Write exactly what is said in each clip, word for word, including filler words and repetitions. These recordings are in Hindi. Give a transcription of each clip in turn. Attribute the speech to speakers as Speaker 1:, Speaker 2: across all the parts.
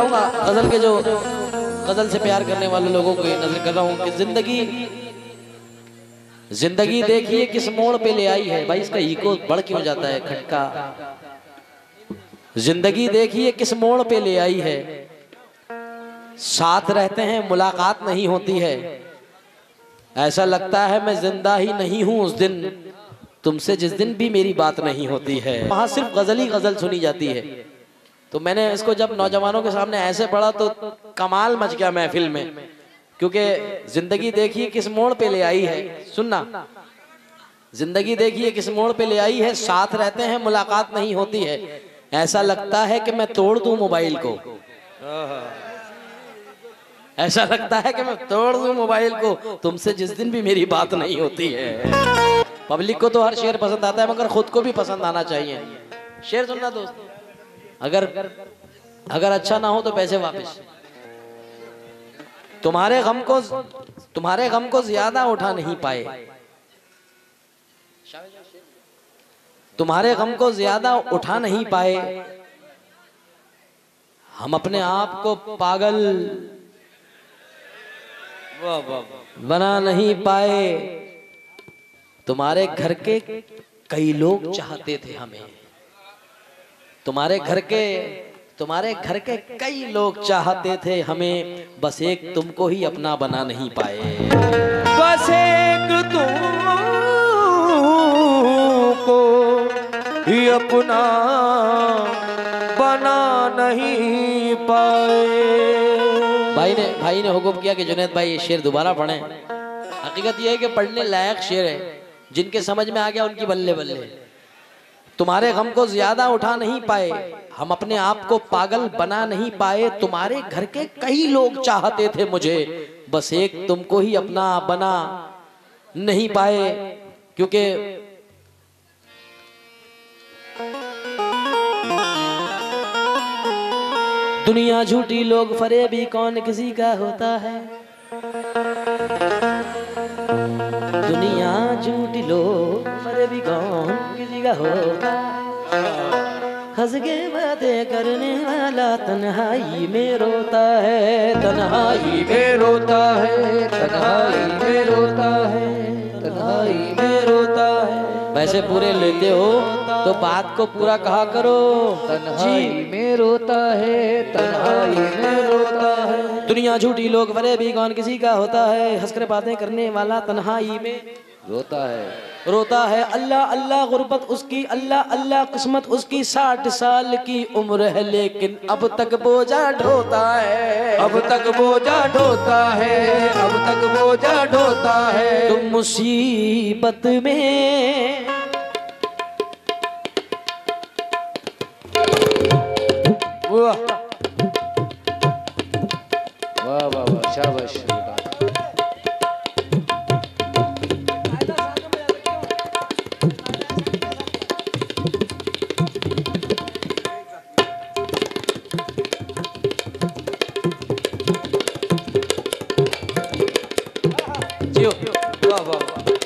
Speaker 1: चाहूंगा गजल के जो गजल से प्यार करने वाले लोगों को नजर कर रहा हूं कि जिंदगी जिंदगी देखिए किस मोड़ पे ले आई है। भाई इसका इको बढ़ क्यों जाता है खटका। जिंदगी देखिए किस मोड़ पे ले आई है, साथ रहते हैं मुलाकात नहीं होती है, ऐसा लगता है मैं जिंदा ही नहीं हूं उस दिन तुमसे जिस दिन भी मेरी बात नहीं होती है। वहां सिर्फ गजल ही गजल सुनी जाती है। तो मैंने इसको जब नौजवानों के सामने ऐसे पढ़ा तो कमाल मच गया महफिल में, क्योंकि जिंदगी देखिए किस मोड़ पे ले आई है। सुनना, जिंदगी देखिए किस मोड़ पे ले आई है, साथ रहते हैं मुलाकात नहीं होती है, ऐसा लगता है कि मैं तोड़ दूं मोबाइल को, ऐसा लगता है कि मैं तोड़ दूं मोबाइल को तुमसे जिस दिन भी मेरी बात नहीं होती है। पब्लिक को तो हर शेर पसंद आता है मगर खुद को भी पसंद आना चाहिए। शेर सुनना दोस्त, अगर अगर अच्छा ना हो तो पैसे वापस। तुम्हारे गम को तुम्हारे गम को ज्यादा उठा नहीं पाए, तुम्हारे गम को ज्यादा उठा नहीं पाए, हम अपने आप को पागल बना नहीं पाए। तुम्हारे घर के कई लोग चाहते थे हमें, तुम्हारे घर के तुम्हारे घर के कई लोग चाहते थे हमें, बस एक तुमको ही अपना बना नहीं पाए।
Speaker 2: बस एक तुमको ही अपना बना नहीं पाए।
Speaker 1: भाई ने भाई ने हुक्म किया कि जुनैद भाई ये शेर दोबारा पढ़ें। हकीकत यह है कि पढ़ने लायक शेर है, जिनके समझ में आ गया उनकी बल्ले बल्ले। तुम्हारे गम को ज्यादा उठा नहीं पाए, हम अपने आप को पागल बना नहीं पाए, तुम्हारे घर के कई लोग चाहते थे मुझे, बस एक तुमको ही अपना बना नहीं पाए। क्योंकि दुनिया झूठी लोग फरेबी कौन किसी का होता है, दुनिया झूठी लोग फरेबी कौन किसी का होता है, हंस के बातें करने वाला तन्हाई में रोता है, तन्हाई में रोता है, तन्हाई में रोता है, तन्हाई में रोता है। वैसे पूरे लेते हो तो बात को पूरा कहा करो।
Speaker 2: तन्हाई में रोता है, तन्हाई में रोता है।
Speaker 1: दुनिया झूठी लोग फरेबी कौन किसी का होता है, हंसकर बातें करने वाला तन्हाई में
Speaker 2: रोता है,
Speaker 1: रोता है। अल्लाह अल्लाह गुर्बत उसकी, अल्लाह अल्लाह किस्मत उसकी, साठ साल की उम्र है लेकिन अब तक बोझा ढोता है,
Speaker 2: अब तक बोझा ढोता है, अब तक बोझा ढोता है।
Speaker 1: तुम मुसीबत में
Speaker 2: वाह वाह वाह वाह, शाबाश। वाह वाह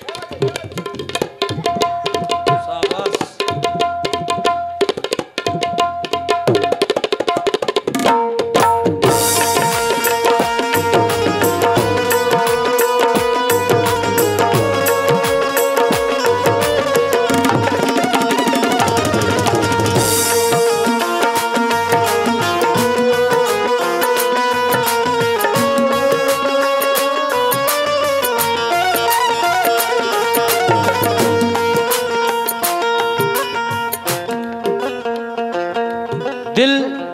Speaker 1: दिल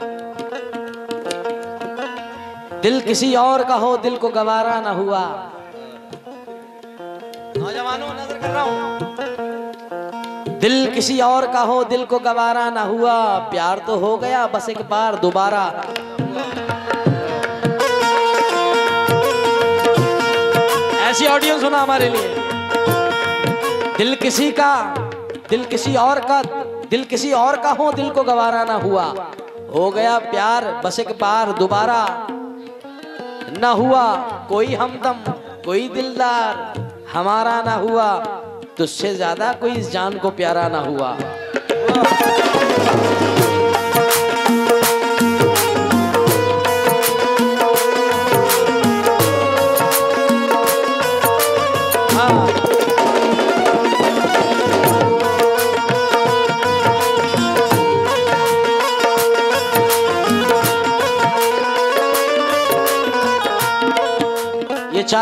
Speaker 1: दिल किसी और का हो, दिल को गवारा ना हुआ। नौजवानों नजर कर रहा हूं, दिल किसी और का हो, दिल को गवारा ना हुआ, प्यार तो हो गया बस एक बार दोबारा। ऐसी ऑडियो सुना हमारे लिए। दिल किसी का दिल किसी और का दिल किसी और का हो, दिल को गवारा ना हुआ, हो गया प्यार बस एक बार दोबारा। न हुआ कोई हमदम कोई दिलदार हमारा ना हुआ, तुझसे ज्यादा कोई इस जान को प्यारा ना हुआ।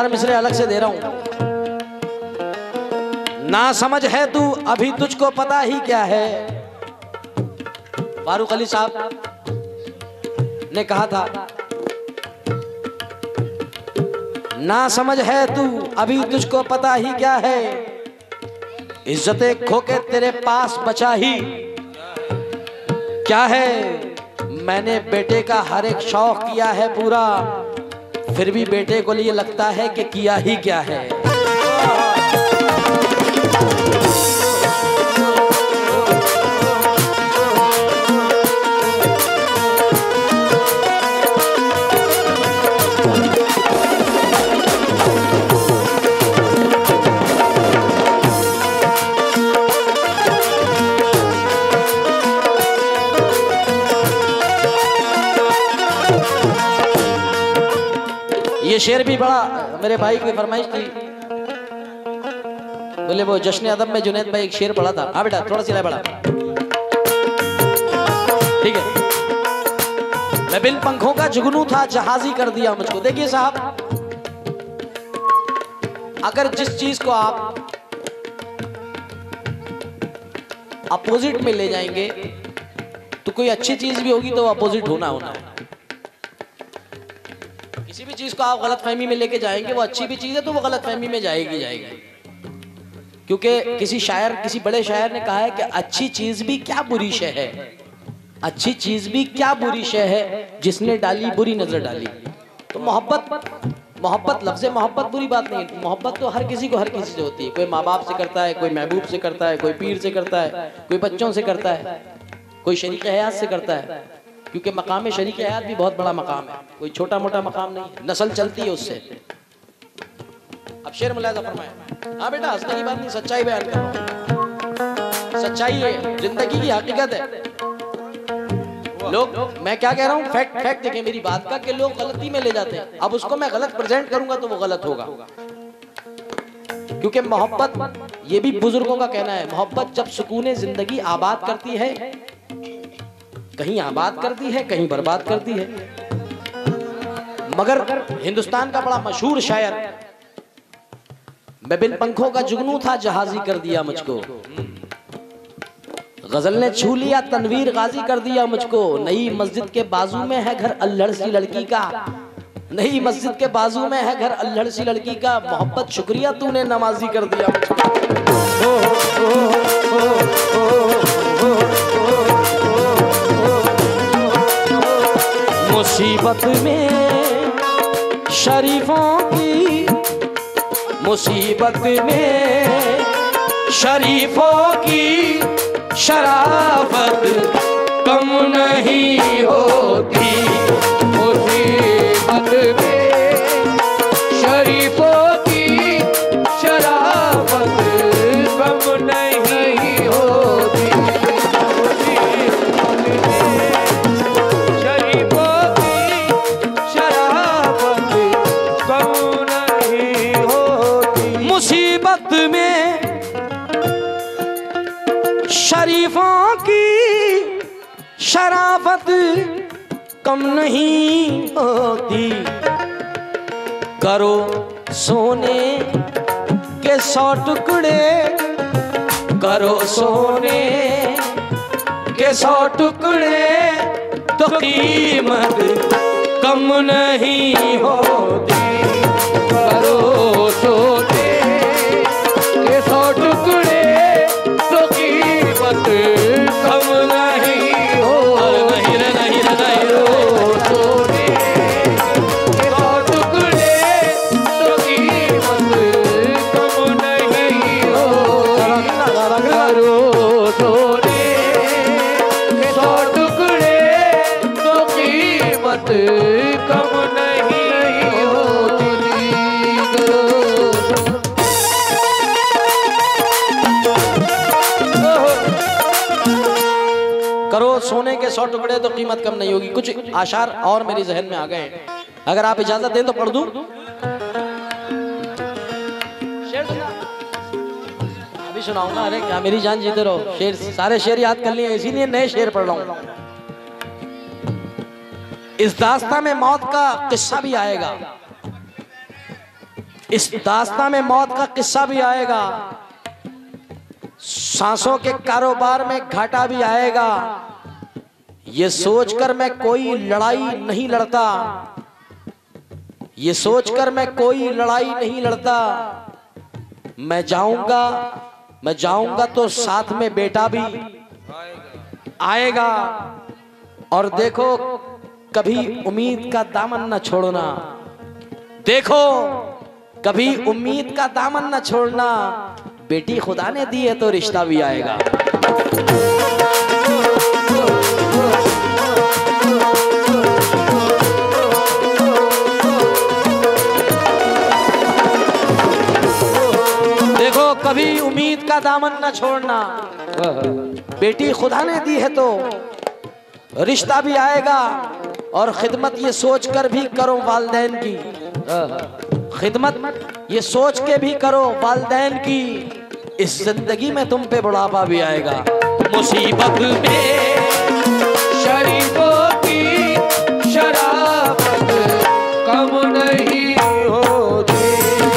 Speaker 1: चार मिसरे अलग से दे रहा हूं। ना समझ है तू अभी तुझको पता ही क्या है। फारूक अली साहब ने कहा था, ना समझ है तू अभी तुझको पता ही क्या है। इज्जतें खो के तेरे पास बचा ही क्या है। मैंने बेटे का हर एक शौक किया है पूरा, फिर भी बेटे को लिए लगता है कि किया ही क्या है। ये शेर भी बड़ा मेरे भाई की फरमाइश थी, बोले वो जश्न अदब में जुनैद भाई एक शेर पढ़ा था। हाँ बेटा थोड़ा सी बड़ा, ठीक है। मैं बिन पंखों का जुगनू था, जहाजी कर दिया मुझको। देखिए साहब, अगर जिस चीज को आप अपोजिट में ले जाएंगे तो कोई अच्छी चीज भी होगी तो वो अपोजिट होना होना है। किसी भी चीज को आप गलत फहमी में लेके जाएंगे, वो अच्छी भी चीज है तो वो गलत फहमी में जाएगी जाएगी क्योंकि किसी शायर, किसी बड़े शायर ने कहा है कि अच्छी चीज भी क्या बुरी शय है, अच्छी चीज भी क्या बुरी शय है जिसने डाली बुरी नजर डाली। तो मोहब्बत, मोहब्बत लफ्ज़ मोहब्बत बुरी बात नहीं है। मोहब्बत तो हर किसी को हर किसी से होती है। कोई माँ बाप से करता है, कोई महबूब से करता है, कोई पीर से करता है, कोई बच्चों से करता है, कोई शरीक हयात से करता है। क्योंकि मकाम शरीक हयात भी बहुत बड़ा मकाम है, कोई छोटा मोटा मकाम नहीं है। नस्ल चलती है उससे। अब शेर मुलाहिजा फरमाए। हाँ बेटा हंसने की बात नहीं, सच्चाई बयान कर रहा हूं। सच्चाई है, जिंदगी की हकीकत है। लोग, मैं क्या कह रहा हूँ, फैक्ट फैक्ट देखें मेरी बात का, कि लोग गलती में ले जाते हैं। अब उसको मैं गलत प्रेजेंट करूंगा तो वो गलत होगा। क्योंकि मोहब्बत, ये भी बुजुर्गों का कहना है, मोहब्बत जब सुकून जिंदगी आबाद करती है, कहीं आबाद करती है कहीं बर्बाद करती है। मगर हिंदुस्तान का बड़ा मशहूर शायर, मैं बिन पंखों का जुगनू था, जहाजी कर दिया मुझको। गजल ने छू लिया, तनवीर गाजी कर दिया मुझको। नई मस्जिद के बाजू में है घर अल्हड़ सी लड़की का, नई मस्जिद के बाजू में है घर अल्हड़ सी लड़की का। मोहब्बत शुक्रिया तूने नमाजी कर दिया मुझको। मुसीबत में शरीफों की, मुसीबत में शरीफों की शराफत कम नहीं होती। मुसीबत में शरीफों की शराफत कम नहीं होती। शरीफों की शराफत कम नहीं होती। मुसीबत में शरीफों की शराफत कम नहीं होती। करो सोने के सौ टुकड़े, करो सोने के सौ टुकड़े तो कीमत कम नहीं होती। करो सोने के सौ टुकड़े तो कीमत कम नहीं हो। नहीं रे नहीं रे नहीं रो सोने के सौ टुकड़े तो कीमत कम नहीं हो। करो सोने के सौ टुकड़े तो कीमत कम नहीं होती। करो सोने के सौ टुकड़े तो कीमत कम नहीं होगी। कुछ आशार और मेरे जहन में आ गए हैं, अगर आप इजाजत दें तो पढ़ दूं। शेर अभी सुनाऊंगा। अरे क्या मेरी जान जीते रहो। शेर, सारे शेर याद कर लिए, इसीलिए नए शेर पढ़ रहा हूं। इस दास्तां में मौत का किस्सा भी आएगा, इस दास्तां में मौत का किस्सा भी आएगा, सांसों के कारोबार में घाटा भी आएगा। ये सोचकर मैं कोई लड़ाई नहीं लड़ता, ये सोचकर मैं कोई लड़ाई नहीं लड़ता। मैं जाऊंगा मैं जाऊंगा तो साथ में बेटा भी आएगा। और देखो कभी उम्मीद का दामन न छोड़ना, देखो कभी उम्मीद का दामन न छोड़ना। बेटी खुदा ने दी है तो रिश्ता भी आएगा। देखो कभी उम्मीद का दामन न छोड़ना, बेटी खुदा ने दी है तो रिश्ता भी आएगा। और खिदमत ये सोच कर भी करो वालिदैन की, खिदमत ये सोच के भी करो वालिदैन की। इस जिंदगी में तुम पे बुढ़ापा भी आएगा। मुसीबत में
Speaker 2: शरीफों की शराफत कम नहीं होती।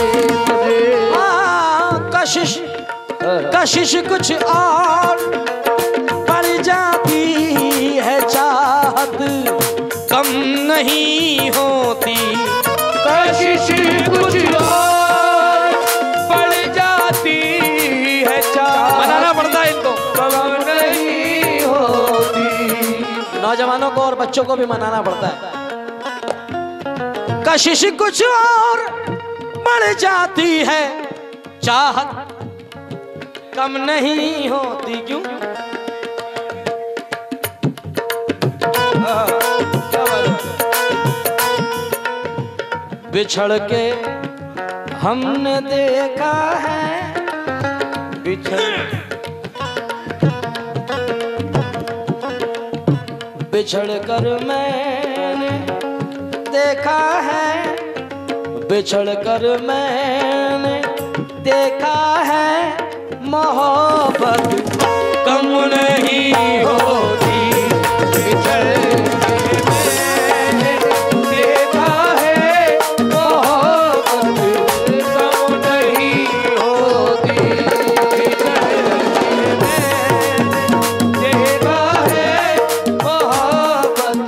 Speaker 1: हाँ, कशिश कशिश कुछ और बढ़ जाती है, चाहत कम नहीं होती।
Speaker 2: कशिश कुछ और बढ़ जाती है, चाहत
Speaker 1: मनाना पड़ता है इनको,
Speaker 2: कम नहीं होती।
Speaker 1: नौजवानों को और बच्चों को भी मनाना पड़ता है। कशिश कुछ और बढ़ जाती है, चाहत कम नहीं होती। क्यों? बिछड़ के हमने देखा है, बिछड़ बिछड़ कर मैंने देखा है, बिछड़ कर मैंने देखा है। मोहब्बत कम नहीं होती।
Speaker 2: बिछड़ के मैंने देखा है, मोहब्बत कम नहीं होती। बिछड़ के मैंने देखा है, मोहब्बत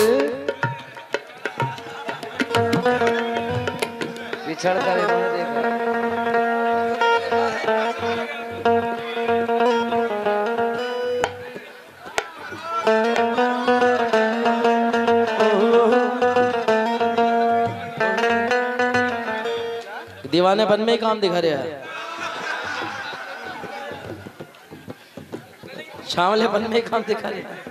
Speaker 2: बिछड़ कर मैंने देखा।
Speaker 1: दीवानेपन में ही काम दिखा रहा है, छावलेपन में ही काम दिखा रहा है।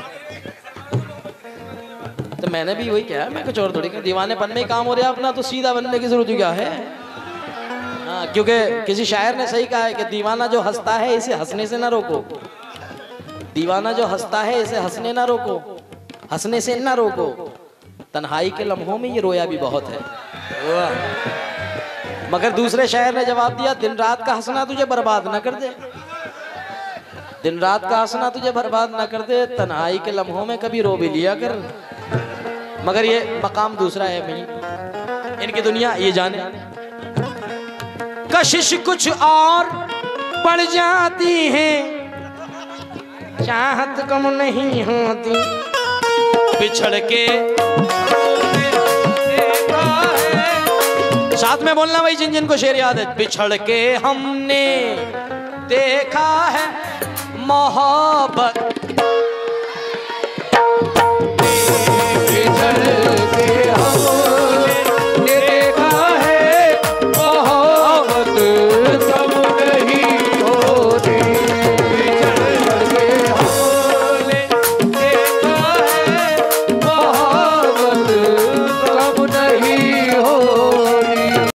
Speaker 1: तो मैंने भी वही कहा, मैं कुछ और थोड़ी कहा। दीवानेपन में ही काम हो रहा है अपना, तो सीधा बनने की जरूरत क्या है। हाँ, क्योंकि किसी शायर ने सही कहा है कि दीवाना जो हंसता है इसे हंसने से ना रोको, दीवाना जो हंसता है इसे हंसने ना रोको, हंसने से ना रोको। तन्हाई के लम्हों में ये रोया भी बहुत है। मगर दूसरे शायर ने जवाब दिया, दिन रात का हंसना तुझे बर्बाद ना कर दे, दिन रात का हंसना तुझे बर्बाद ना कर दे। तन्हाई के लम्हों में कभी रो भी लिया कर। मगर ये मकाम दूसरा है भाई, इनकी दुनिया ये जाने। कशिश कुछ और बढ़ जाती है, चाहत कम नहीं होती। बिछड़ के साथ में बोलना भाई, जिन जिन को शेर याद है। बिछड़ के हमने देखा है मोहब्बत,
Speaker 2: बिछड़